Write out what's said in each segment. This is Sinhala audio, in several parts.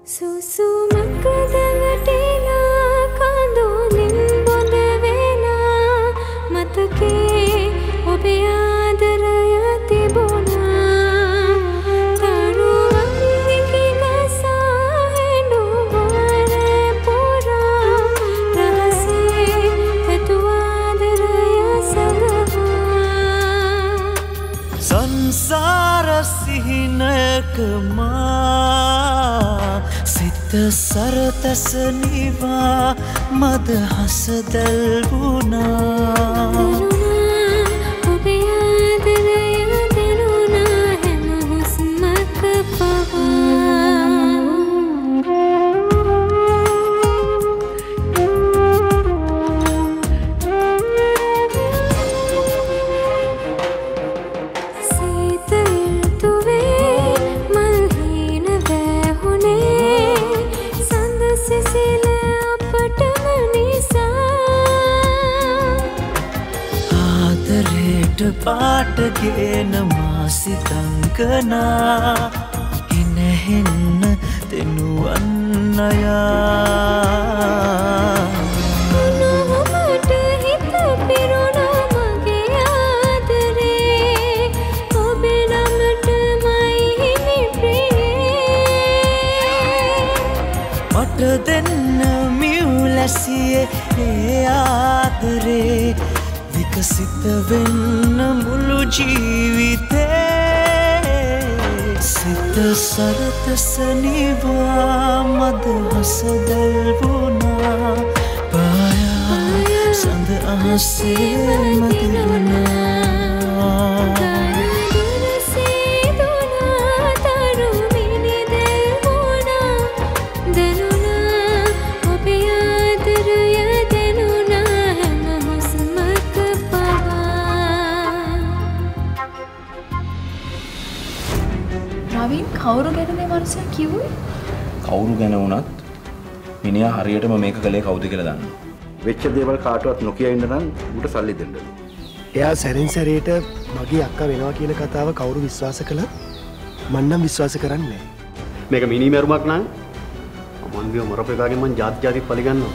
सरतस निवा मद हसदल बुना पाट गेन मासी तंकना इन्हें तेनुअन्नया मट देन्न म्यूलसिए आदरे विकसित वेन्न मुलु जीविते सित सरत सनिवा मद हसदल बुना पाया संद आहसे मदिलना කවුරු ගැන මේ මනුස්සයා කිව්වේ? කවුරු ගැන වුණත් මිනිහා හරියටම මේක කළේ කවුද කියලා දන්නවා. වෙච්ච දේවල් කාටවත් නොකිය ඉන්න නම් ඌට සල්ලි දෙන්න. එයා සැරින් සැරේට මගේ අක්කා වෙනවා කියන කතාව කවුරු විශ්වාස කළත් මම නම් විශ්වාස කරන්නේ නැහැ. මේක මිනිමරුමක් නම් මංගිය මරපේකාගෙන් මං ජාති පරිගන්නවා.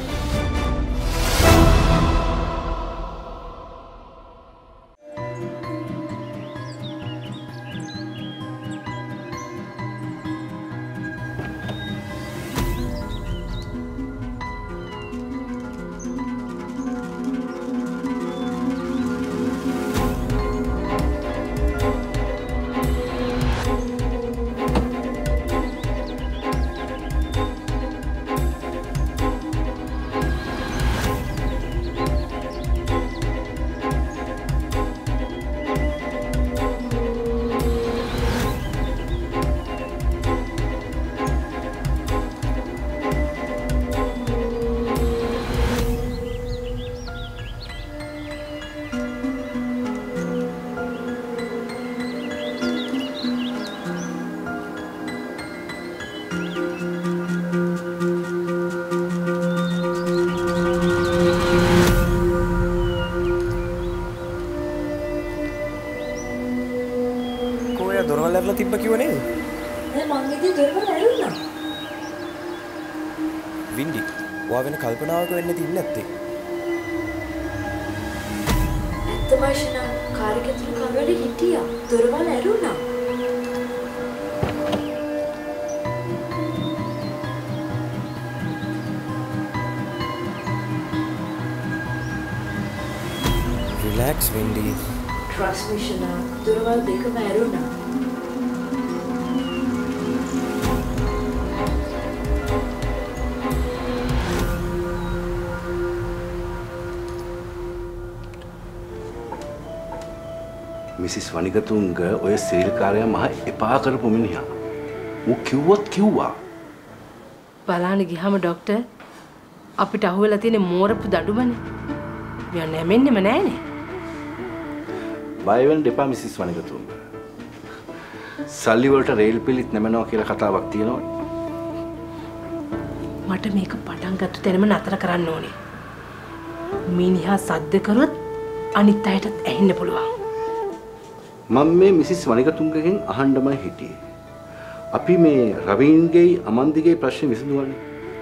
තිබ්බ කිව්ව නේද? නෑ මං ඉතින් දොරවල් ඇරුණා. වින්ඩි, ඔයා වෙන කල්පනාවක වෙන්න තින්නේ නැත්තේ. ඇත්තමයිෂනා කාර් එකේ තුල කවුරුහරි හිටියා. දොරවල් ඇරුණා. Relax Windy. ට්‍රාන්ස්මිෂනා දොරවල් දෙකම ඇරුණා. මිසිස් වනිගතුංග ඔය සීල්කාරයා මහ එපා කරපු මිනිහා. ඌ කිව්වොත් කිව්වා. බලන්න ගියාම ડોක්ටර් අපිට අහුවෙලා තියෙන මෝරපු දඩුමනේ. මෙයා නැමෙන්නෙම නෑනේ. බය වෙන්න එපා මිසිස් වනිගතුංග. සල්ලි වලට රේල් පිලිත් නැමනවා කියලා කතාවක් තියෙනවනේ. මට මේක පටන් ගත්ත තැනම නතර කරන්න ඕනේ. මිනිහා සද්ද කරොත් අනිත් අයටත් ඇහෙන්න පුළුවන්. මම මේ මිසිස් වනිගතුංගගෙන් අහන්නමයි හිටියේ. අපි මේ රවීන්ගේ අමන්දිගේ ප්‍රශ්නේ විසඳුවානේ.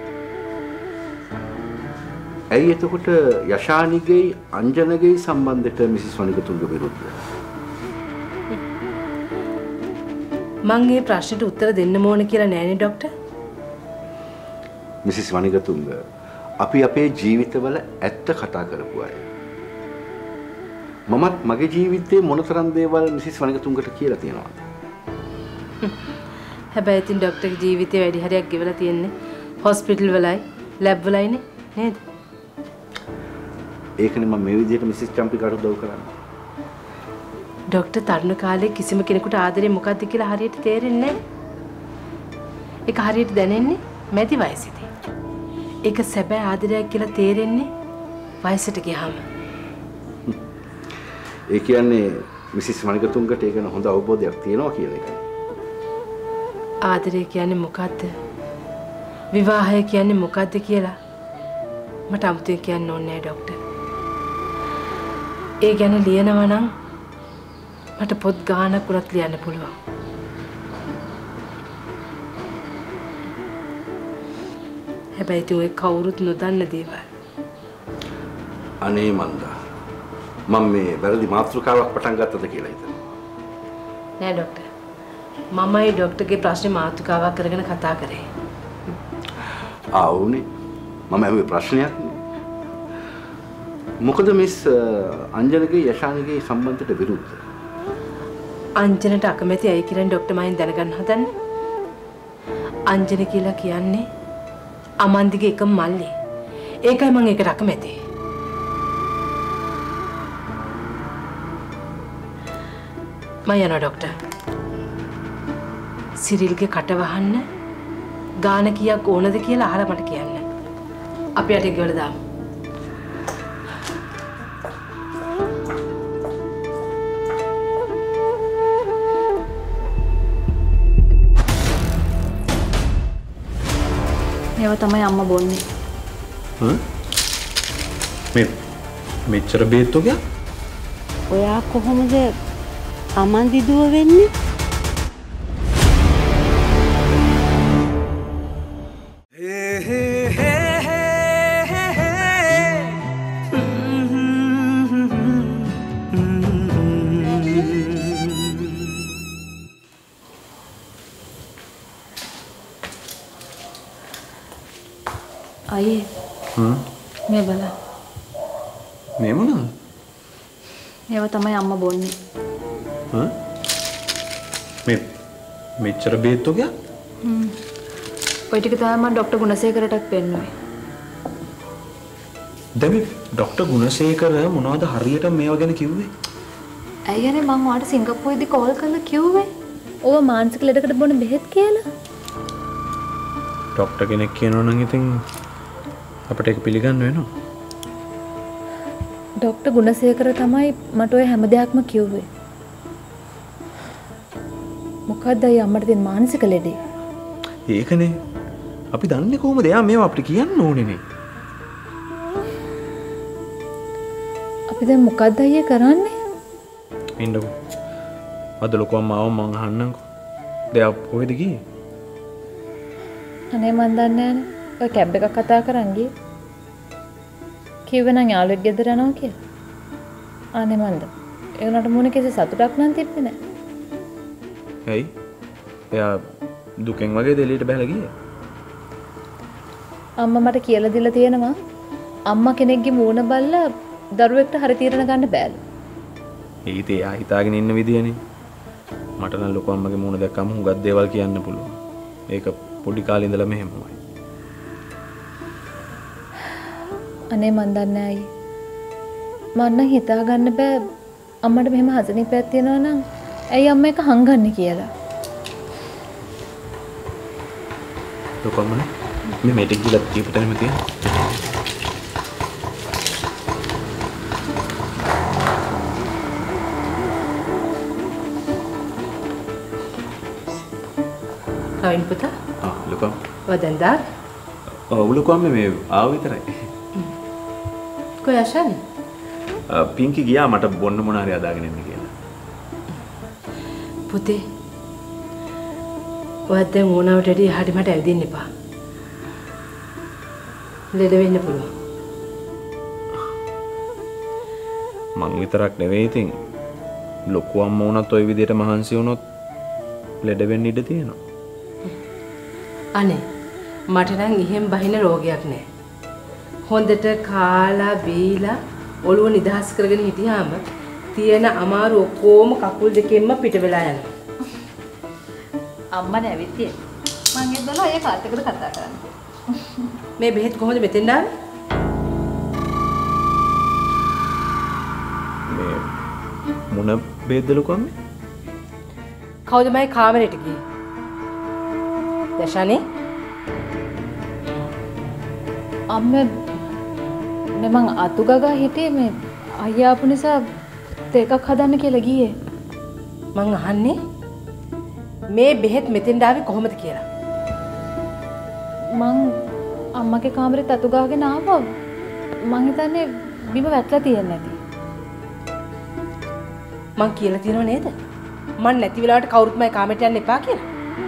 ඇයි එතකොට යශානිගේ අංජනගේ සම්බන්ධයට මිසිස් වනිගතුංග විරුද්ධ? මං මේ ප්‍රශ්නෙට උත්තර දෙන්න ඕන කියලා නෑනේ ડોක්ටර්. මිසිස් වනිගතුංග අපි අපේ ජීවිතවල ඇත්ත කතා කරපු අය. මමත් මගේ ජීවිතේ මොනතරම් දේවල් මිසිස් වනිගතුංගට කියලා තියෙනවද? හැබැයි ඉතින් ડોක්ටර්ගේ ජීවිතේ වැඩි හරියක් ගෙවලා තියෙන්නේ හොස්පිටල් වලයි ලැබ් වලයිනේ නේද? ඒකනේ මම මේ විදිහට මිසිස් චම්පිකාට උදව් කරන්නේ. ડોක්ටර් තරුණ කාලේ කිසිම කෙනෙකුට ආදරේ මොකක්ද කියලා හරියට තේරෙන්නේ නැහැ. ඒක හරියට දැනෙන්නේ මැදි වයසේදී. ඒක සැබෑ ආදරයක් කියලා තේරෙන්නේ වයසට ගියාම. ඒ කියන්නේ මිසිස් වනිගතුංගට ඒක හොඳ අවබෝධයක් තියෙනවා කියන එක. ආදරය කියන්නේ මොකද්ද? විවාහය කියන්නේ මොකද්ද කියලා මට අමුතුවෙන් කියන්න ඕනේ නැහැ ડોක්ටර්. ඒ ගැන ලියනවා නම් මට පොත් ගානක් උනත් ලියන්න පුළුවන්. හැබැයි ඒ කවුරුත් නොදන්න දේවල්. අනේ මන්දා. මම මේ වැරදි මාතෘකාවක් පටන් ගත්තද කියලා හිතනවා. නෑ ડોක්ටර්. මමයි ડોක්ටර්ගේ ප්‍රශ්නේ මාතෘකාවක් කරගෙන කතා කරේ. ආවුනේ. මම ඇහුවේ ප්‍රශ්නයක් නේ. මොකද මිස් අංජනගේ යශානිගේ සම්බන්ධයට විරුද්ධ? අංජනට අකමැති ඇයි කියලා ડોක්ටර් මයින් දැනගන්න හදන්නේ. අංජන කියලා කියන්නේ අමන්දිගේ එකම මල්ලේ. ඒකයි මම ඒකට අකමැති. මම යනවා ડોක්ටර්. සිරිල්ගේ කට වහන්න ගාන කීයක් ඕනද කියලා අහලා මට කියන්න. අපි යට ගෙවල දාමු. ඒව තමයි අම්මා බොන්නේ. මෙච්චර බේත් ඔය ඔයා කොහොමද අමන්දි දුව වෙන්නේ? අයියේ. මේ බලන්න. මේ මොනවද? ඒව තමයි අම්මා බොන්නේ. මෙච්චර බේත් ඔය ඔය ටික තමයි මම ડોක්ටර් ගුණසේකරටත් පෙන්නුවේ. දැන් ડોක්ටර් ගුණසේකර මොනවද හරියට මේව ගැන කිව්වේ? ඇයියනේ මම ඔයාලට සිංගප්පූරේදී කෝල් කරලා කිව්වේ. ඔව මානසික ලෙඩකට බොන බෙහෙත් කියලා. ડોක්ටර් කෙනෙක් කියනවා නම් ඉතින් අපිට ඒක පිළිගන්න වෙනවා. ડોක්ටර් ගුණසේකර තමයි මට ඔය හැම දෙයක්ම කිව්වේ. මොකද්ද අය අම්මට දෙන මානසික ලෙඩේ? ඒකනේ. අපි දන්නේ කොහොමද? එයා මේව අපිට කියන්න ඕනේනේ. අපි දැන් මොකද්ද අයියේ කරන්නේ? ඉන්නකෝ. අද ලොකු අම්මාව මං අහන්නම්කෝ. දෙයක් කොහෙද ගියේ? අනේ මන් දන්නේ නැනේ. ඔය කැබ් එකක් කතා කරන් ගියේ. කිව්වේ නම් යාළුවෙක් ගෙදර යනවා කියලා. අනේ මන්ද. ඒ උනට මොන කිසි සතුටක් නම් තිබ්බේ නැහැ. ඇයි? එයා දුකෙන් වගේ දෙලියට බහලා ගියේ. අම්මා මට කියලා දීලා තියෙනවා අම්මා කෙනෙක්ගේ මූණ බලලා දරුවෙක්ට හරි තීරණ ගන්න බෑලු. ඒත් එයා හිතාගෙන ඉන්න විදියනේ. මට නම් ලොකු අම්මගේ මූණ දැක්කම හුඟක් දේවල් කියන්න පුළුවන්. ඒක පොඩි කාලේ ඉඳලා මෙහෙමයි. අනේ මන් දන්නේ නැහැ. මන් නම් හිතා ගන්න බෑ අම්මට මෙහෙම හසනීපයක් තියෙනවා නම් ඇයි අම්මා එක හංගන්නේ කියලා. ලොකු අම්මනේ මේ මේට ගිහලා දීපටම තියන්න. රවින් පුතා. ලොකු. වදන්දා. ලොකු අම්මේ මේ ආව විතරයි. කොයි ආශානේ? පින්කි ගියා මට බොන්න මොන හරි අදාගෙන එන්න කියලා. පුතේ ඔයත් දැන් ඕනවට වැඩි එහාට මට ඇවිදින්න එපා. ලෙඩ වෙන්න පුළුවන්. මං විතරක් නෙවෙයි ඉතින් ලොකු අම්මා වුණත් ওই විදිහට මහන්සි වුණොත් ලෙඩ වෙන්න ඉඩ තියෙනවා. අනේ මට නම් ඉහෙන් බහින රෝගයක් නෑ. හොඳට කාලා බීලා ඔළුව නිදහස් කරගෙන හිටියාම තියෙන අමාරු ඔක්කොම කකුල් දෙකෙන්ම පිට වෙලා යනවා. අම්මා නැවිතියි. මං එද්දලා ඒ කාත් එක්කද කතා කරන්නේ. මේ බෙහෙත් කොහොමද මෙතෙන් ආවේ? මේ මොන බෙහෙත්ද ලොකු අම්මේ? කවුද මගේ කාමරේට ගියේ? දශානේ අම්මා මම අතු ගගා හිටියේ මේ අයියා ආපු නිසා තේකක් හදන්න කියලා ගියේ. මං අහන්නේ මේ බෙහෙත් මෙතෙන් ආවේ කොහොමද කියලා. මං අම්මගේ කාමරේට අතු ගාගෙන ආවා. මං හිතන්නේ බිම වැටලා තියෙන්නේ නැති. මං කියලා තියෙනව නේද? මං නැති වෙලාවට කවුරුත් මගේ කාමරේට යන්න එපා කියලා.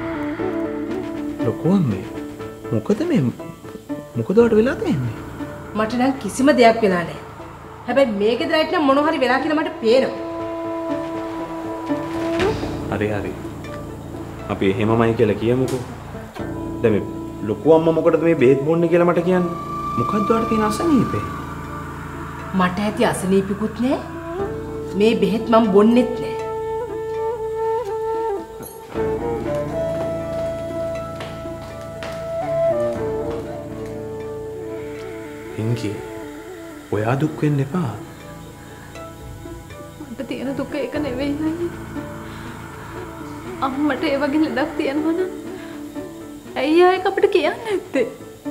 ලොකු අම්මේ මොකද ඔයාලට වෙලා තියෙන්නේ? මට නම් කිසිම දෙයක් වෙලා නැහැ. හැබැයි මේ ගෙදරට නම් මොනවා හරි වෙලා කියලා මට පේනවා. හරි. අපි එහෙමමයි කියලා කියමුකෝ. දැන් මේ ලොකු අම්මා මොකටද මේ බෙහෙත් බොන්නේ කියලා මට කියන්න. මොකද්ද ඔයාලට තියෙන අසනීපේ? මට ඇති අසනීපිකුත් නැහැ. මේ බෙහෙත් මම බොන්නෙත් නැහැ. ඉංගි ඔයා දුක් වෙන්න එපා. මට තියෙන දුක ඒක නෙවෙයි නයි. අම්මට ඒ වගේ ලඩක් තියෙනවා නම් ඇයි ආයෙක අපිට කියන්නේ නැත්තේ?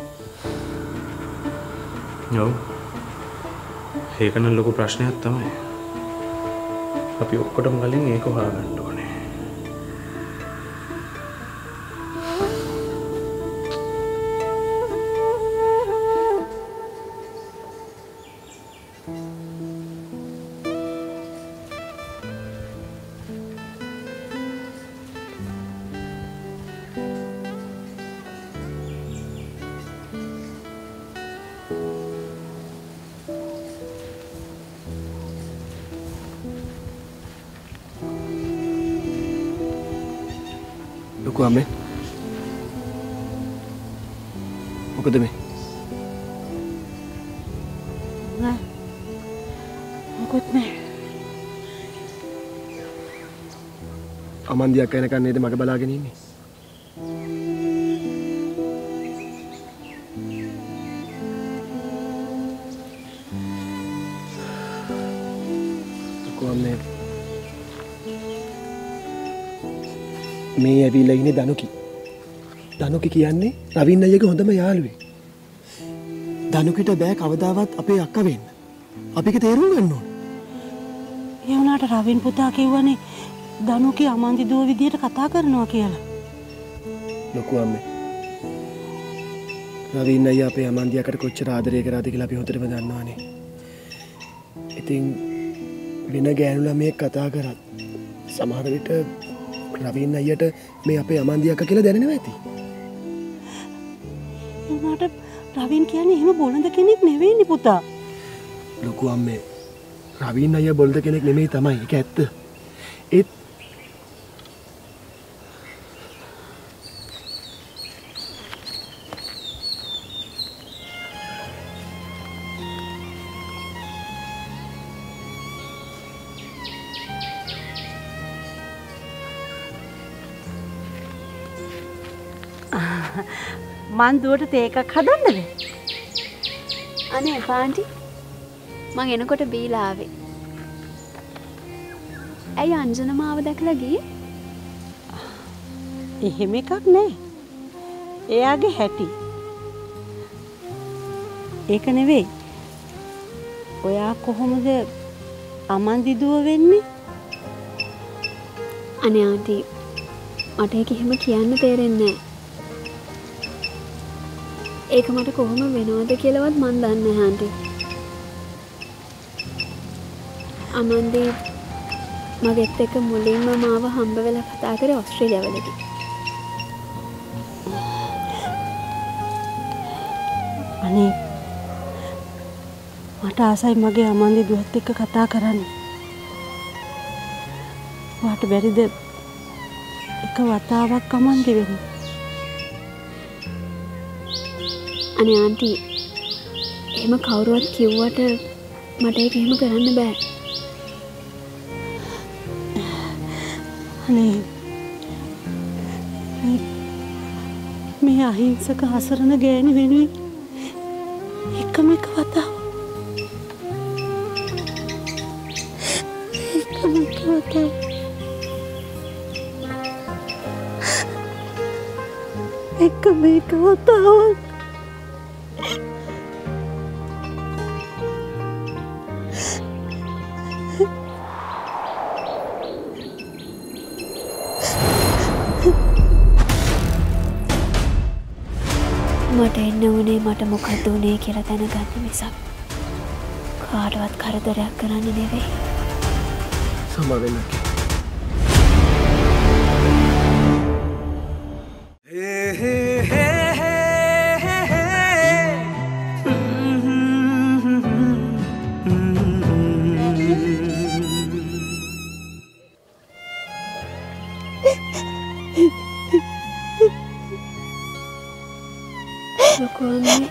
ඔව්. ඒක නම් ලොකු ප්‍රශ්නයක් තමයි. අපි ඔක්කොටම කලින් ඒක හොයාගන්න ඕනේ. ලොකු අම්මේ මොකද මේ? නෑ මොකොත් නෑ. අමන්දියක් එනකන් නේද මග බලාගෙන ඉන්නේ? ලොකු අම්මේ මේ ඇවිල්ලා ඉන්නේ දනුකි. දනුකි කියන්නේ රවින් අයියගේ හොඳම යාළුවෙක්. දනුකිට බෑ කවදාවත් අපේ අක්කා වෙන්න. අපික තේරුම් ගන්න ඕන. ඒ වුණාට රවින් පුතා කිව්වනේ දනුකි අමන්දි දුව විදියට කතා කරනවා කියලා. ලොකු අම්මේ රවින් අයියා අපේ අමන්දියකට කොච්චර ආදරය කරාද කියලා අපි හොඳටම දන්නවානේ. ඉතින් වෙන ගෑනු ළමයෙක් කතා කරත් සමහර විට රවින් අයියට මේ අපේ අමන්දි අක්කා කියලා දැනෙනවා ඇති. ඒ වුණාට රවින් කියන්නේ එහෙම බොළඳ කෙනෙක් නෙවෙයිනේ පුතා. ලොකු අම්මේ රවින් අයියා බොළඳ කෙනෙක් නෙමෙයි තමයි. ඒක ඇත්ත. ඒත් මන් දුවට තේ එකක් හදන්නද? අනේ පාන්ටි මං එනකොට බීලා ආවේ. ඇයි අංජන මාව දැකලා ගියේ? එහෙම එකක් නෑ. එයාගේ හැටි. ඒක නෙවෙයි. ඔයා කොහොමද අමන්දි දුව වෙන්නේ? අනේ ආන්ටි මට ඒක එහෙම කියන්න තේරෙන්නේ නෑ. ඒක මට කොහොම වෙනවද කියලාවත් මන් දන්නේ නැහැ ආන්ටි. අමන්දි මගෙත් එක්ක මුලින්ම මාව හම්බ වෙලා කතා කරේ ඕස්ට්‍රේලියාවලදී. අනේ මට ආසයි මගේ අමන්දි දුවත් එක්ක කතා කරන්න. වාට බැරිද එක වතාවක් අමන්දි වෙන්න? අනේ ආන්ටි එහෙම කවුරුවත් කිව්වට මට ඒක එහෙම කරන්න බෑ. අනේ මේ අහිංසක හසරන ගෑණි වෙනුවෙන් එකම එක වතාව එකම එක වතාවක් මට එන්න උනේ මට මොකක්ද උනේ කියලා දැනගන්න මිසක් කාටවත් කරදරයක් කරන්න නෙවෙයි. සමා වෙන්න. ලොකු අම්මේ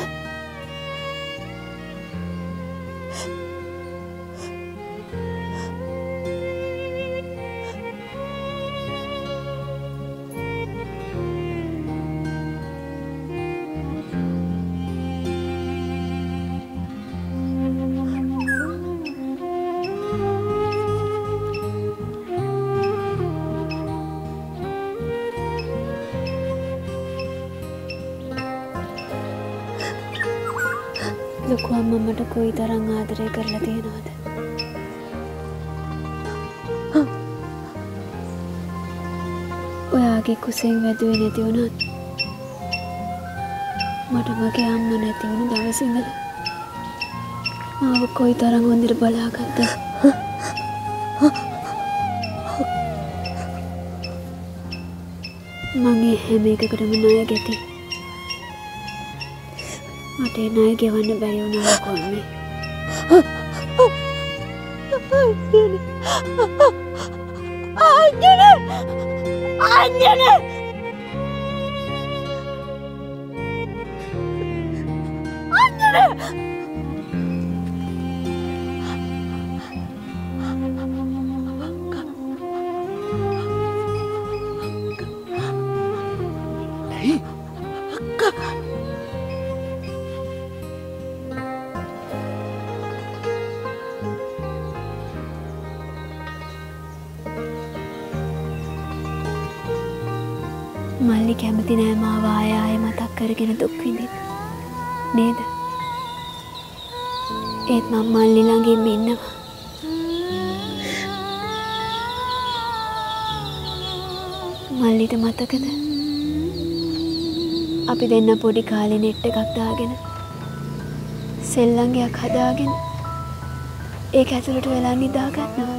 ලොකු අම්මා මට කොයි තරම් ආදරය කරලා තියෙනවද? ඔයාගේ කුසෙන් වැදුවේ නැති වුණත් මට මගේ අම්මා නැති වුණු දවස් ඉඳලා මාව කොයි තරම් හොඳට බලාගත්තද? මගේ හැම එකකටම ණය ගැති. මට ඒ ණය ගෙවන්න බැරි වුණා කොහොමද? අංජනේ! මල්ලි කැමති නෑ මාව ආයෙ මතක් කරගෙන දුක් විඳින්න නේද? ඒත් මම මල්ලි ළඟින් ඉන්නවා. මල්ලිට මතකද? අපි දෙන්න පොඩි කාලේ නෙට් එකක් දාගෙන සෙල්ලංගයක් හදාගෙන ඒක ඇතුළට වෙලා නිදා ගන්නවා.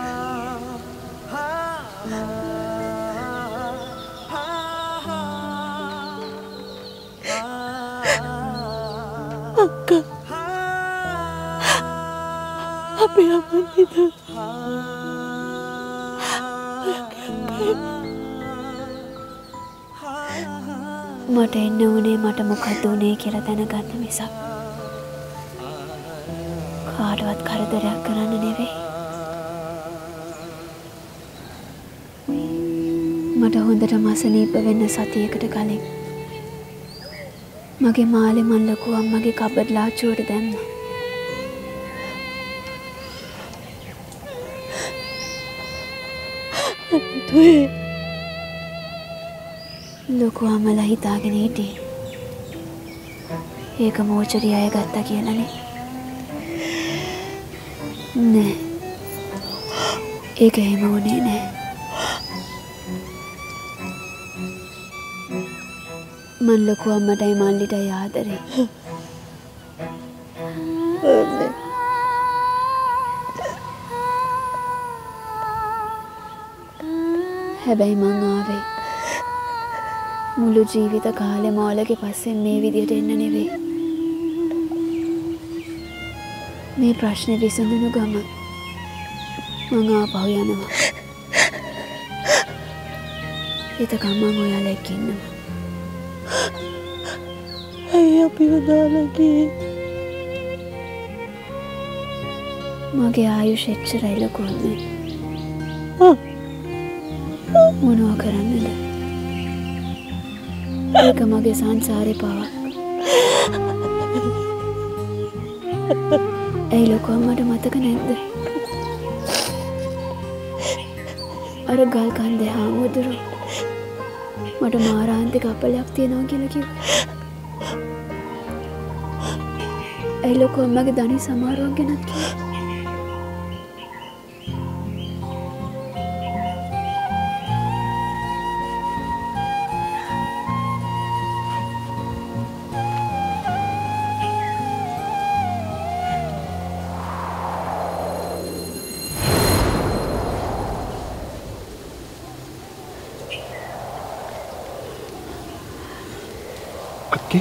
අපි අපිට මට එන්න උනේ මට මොකක්ද උනේ කියලා දැනගන්න මිසක් කාටවත් කරදරයක් කරන්න නෙවෙයි. මට හොඳට මසනීප වෙන්න සතියකට කලින් මගේ මාළේ මන් ලොකු අම්මගේ කබඩ් ලාච්චුවට දැම්මා. ලොකු අම්මලා හිතාගෙන හිටියේ ඒක මෝචරිය අය ගත්තා කියලානේ. නෑ ඒක එහෙම වුණේ නෑ. මන් ලොකු අම්මටයි මල්ලිටයි ආදරේ. හැබැයි මං ආවේ මුළු ජීවිත කාලෙම ඔයාලගේ පස්සෙන් මේ විදියට එන්න නෙවෙයි. මේ ප්‍රශ්නේ විසඳුණු ගම මං ආපහු යනවා. එතකම් මං ඔයාලා එක්ක ඉන්නවා. ඇයි අපිව දාලා ගියේ? මගේ ආයුෂ එච්චරයි ලොකු වුණේ. මොනවා කරන්නද? ඒක මගේ සංසාරේ පාවක්. ඇයි ලොකු අම්මට මතක නැද්ද? අර ගල් කන්දේ හාමුදුරු මට මාරාන්තික අපලයක් තියෙනවා කියලා කිව්වා. ඇයි ලොකු අම්මගේ ධනි සමාරුවක් ගැනත් කිව්වා. අක්කේ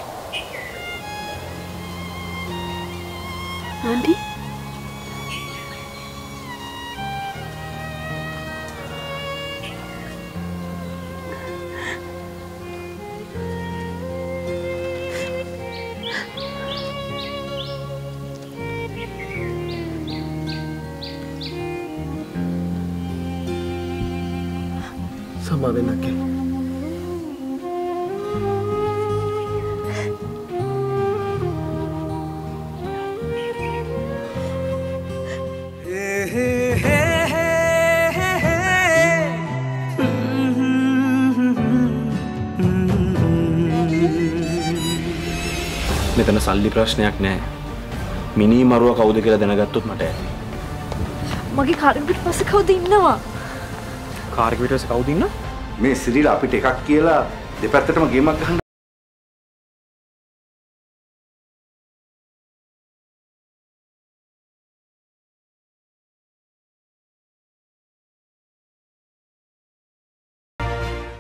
ආන්ටි සමා වෙන්න අක්කේ. මෙතන සල්ලි ප්‍රශ්නයක් නැහැ. මිනි මරුව කවුද කියලා දැනගත්තොත් මට ඇති. මගේ කාර් එක පිටපස්සේ කවුද ඉන්නවා? කාර් එක පිටපස්සේ කවුද ඉන්නවා? මේ සිරිල අපිට එකක් කියලා දෙපැත්තටම ගේමක් ගහන්න